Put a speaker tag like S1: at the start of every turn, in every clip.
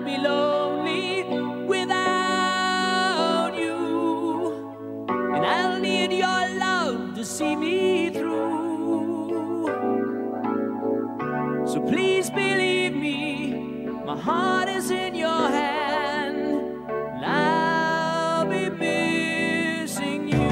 S1: be lonely without you, and I'll need your love to see me through. So please believe me, my heart is in your hand, and I'll be missing you.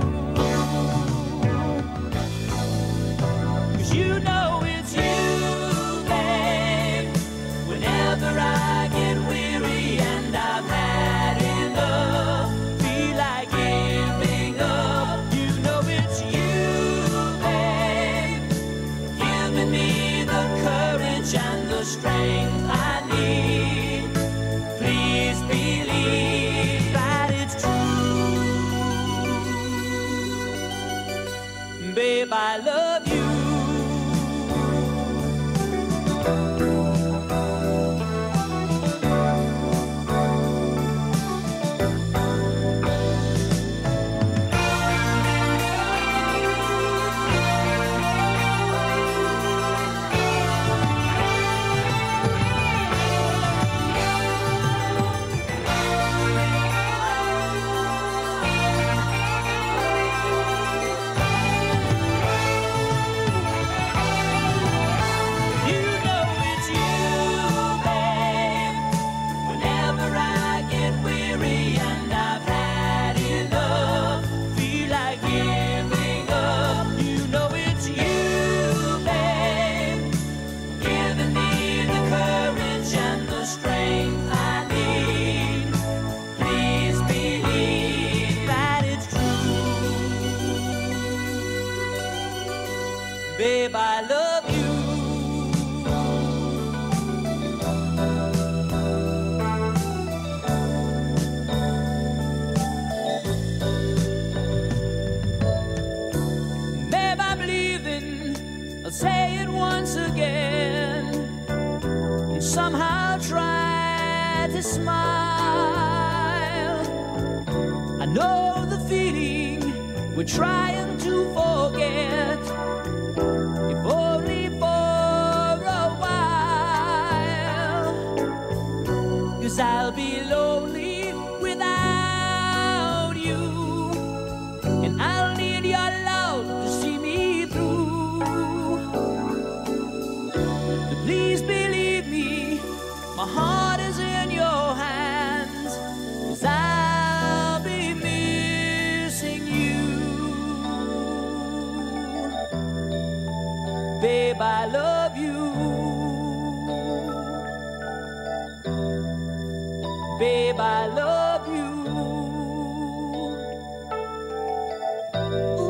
S1: 'Cause you know it's you, babe. Whenever I get weary and I've had enough, feel like giving up, you know it's you, babe. Giving me the courage and the strength I need. Please believe that it's true. Babe, I love you. Babe, I love you. Babe, I'm leaving. I'll say it once again, and somehow try to smile. I know the feeling we're trying to forget, if only for a while. 'Cause I'll be lonely without you, and I'll need your love to see me through. So please believe me, my heart is in your hands, 'cause I'll be missing you. Babe, I love you. Babe, I love you. Ooh.